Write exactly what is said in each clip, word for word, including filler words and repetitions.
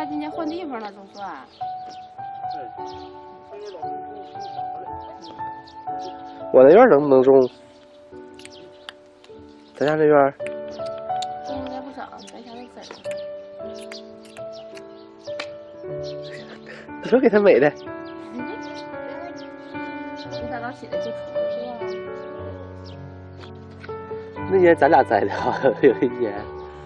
来今天换地方了，总算。 我那院能不能种？咱家那院种应该不少，咱家都栽了。 你说给他美的。 一大早起来就出去啊。 那年咱俩栽的，好像有一年。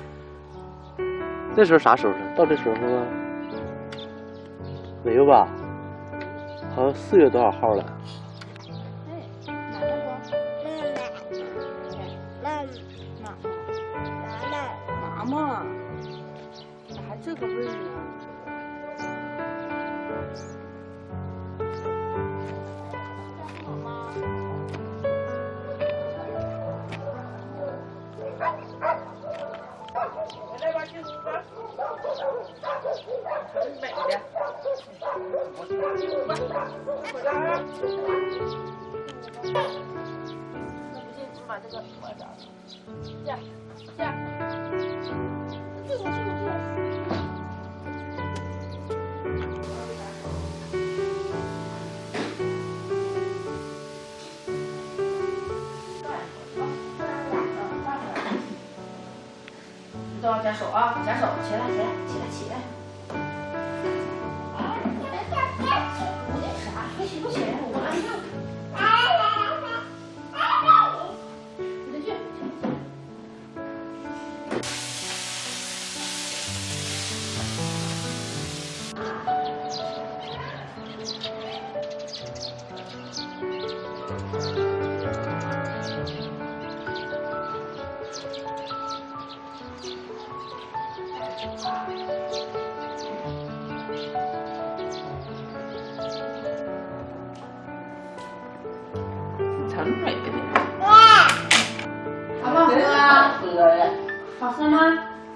那时候啥时候了？到这时候了吗？没有吧？好像四月多少号了？ 哎，奶奶不？妈妈，妈妈，妈妈，咋还这个味儿呢？妈妈。来吧，去吧。真美的。回来啊！那不行，把这个脱掉。这样，这样。这个，这个，这个。都要夹手啊，夹手，起来，起来，起来，起来。我那啥，还起不起来？我来上。你再去。挺美的。好不好喝啊？喝呀。好喝吗？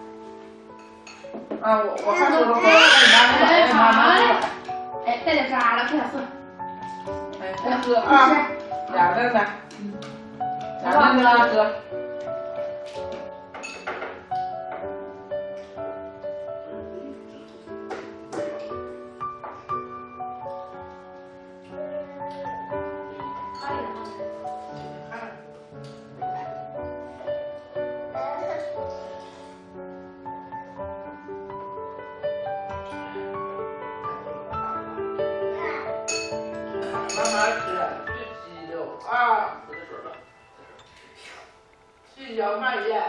啊，我我还喝不喝？哎，好。哎，带点渣了，快点喝。哎，快喝啊！俩凳子，嗯，俩凳子喝。慢慢吃，别激溜啊！喝点水吧。细嚼慢咽。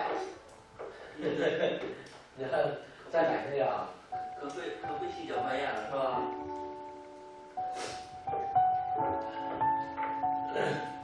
你看再买那个啊，可会可会细嚼慢咽了是吧？